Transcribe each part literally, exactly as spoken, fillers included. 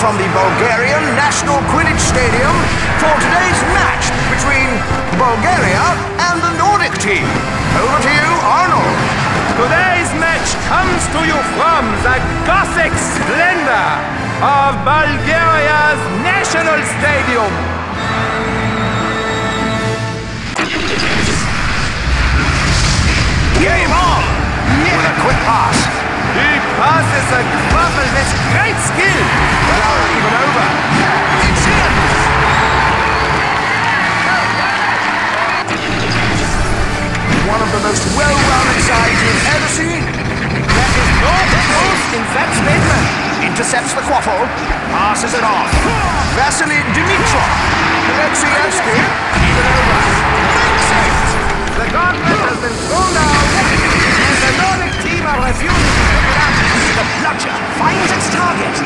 from the Bulgarian National Quidditch Stadium for today's match between Bulgaria and the Nordic team. Over to you, Arnold. Today's match comes to you from the Gothic splendor of Bulgaria's National Stadium. Game on! Yeah. With a quick pass. He passes a quaffle with great skill. Now even over. It's in! One of the most well-rounded sides you've ever seen. There is no boast in that statement. Intercepts the quaffle, passes it off. Vasily Dimitrov. Alesi, even over. Makes it! The gauntlet has been thrown down, and the Nordic team are refusing to pick it up. The bludger finds its target.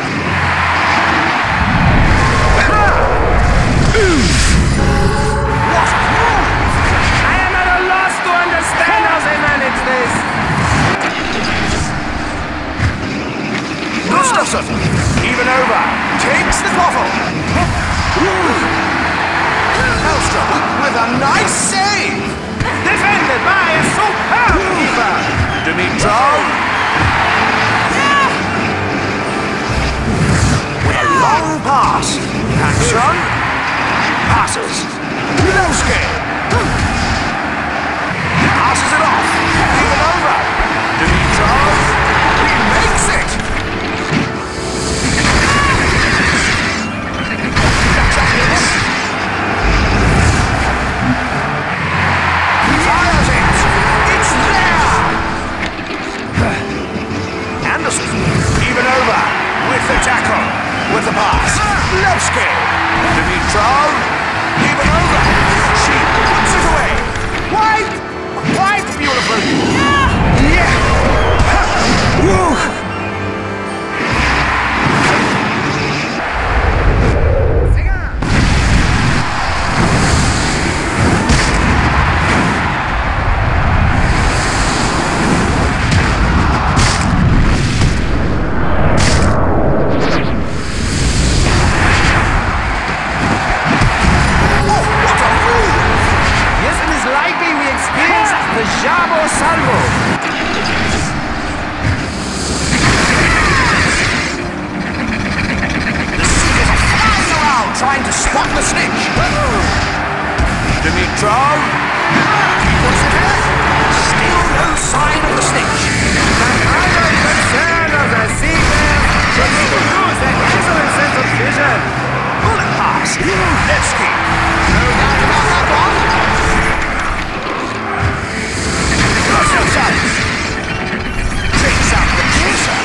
What a move! I am at a loss to understand how they manage this. Gustafsson, even over, takes the quaffle. Hellstrom with a nice save. Defended by a superb keeper. Dimitrov. With a long pass. Action. Passes. Ludo. Passes it off. Even over. Dimitrov. He makes it. Fires it. It's there. Anderson. Even over. With the tackle. With the pass. Levski. Dimitrov. Even over. She puts it away. Quite, quite beautiful. Yeah. Woo. Trying to spot the snitch. Dimitrov. Puts it in. Still no sign of the snitch. The primary concern of the season is to use their excellent sense of vision. Bullet pass. Levski. No doubt about that one. Cross outside. Takes out the chaser.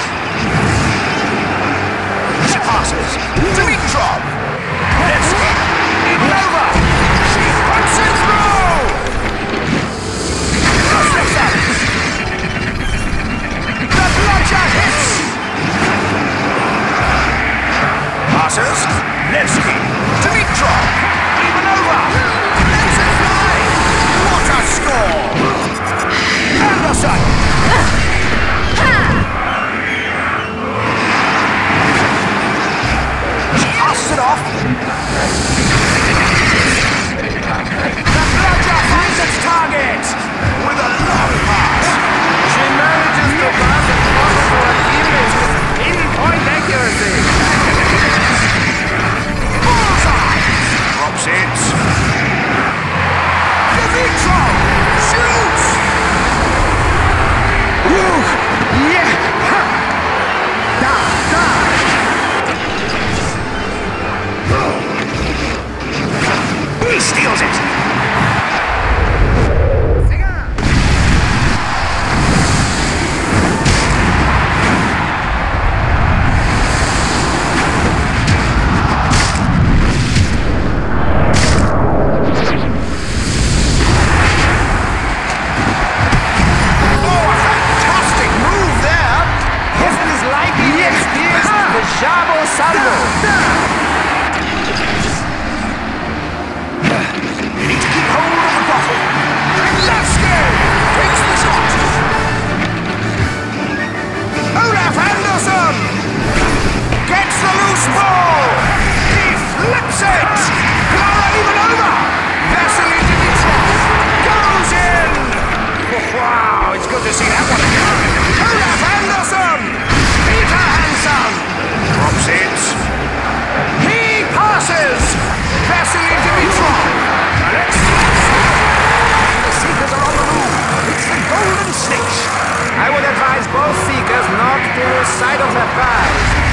She passes. Dimitrov. Alesi, even over. She puts it through. Gustafsson. The bludger hits. Passes. Alesi. Dimitrov. Even over. Lets it fly. What a score. Anderson. Passes it off. The bludger finds its target with a long pass. She manages to pass it over to her teammates with pinpoint accuracy. Bullseye. Drops it. Dimitrov shoots. Woo! Yeah! Ha! Da! Da! He steals it! Olaf Anderson gets the loose ball. the prize.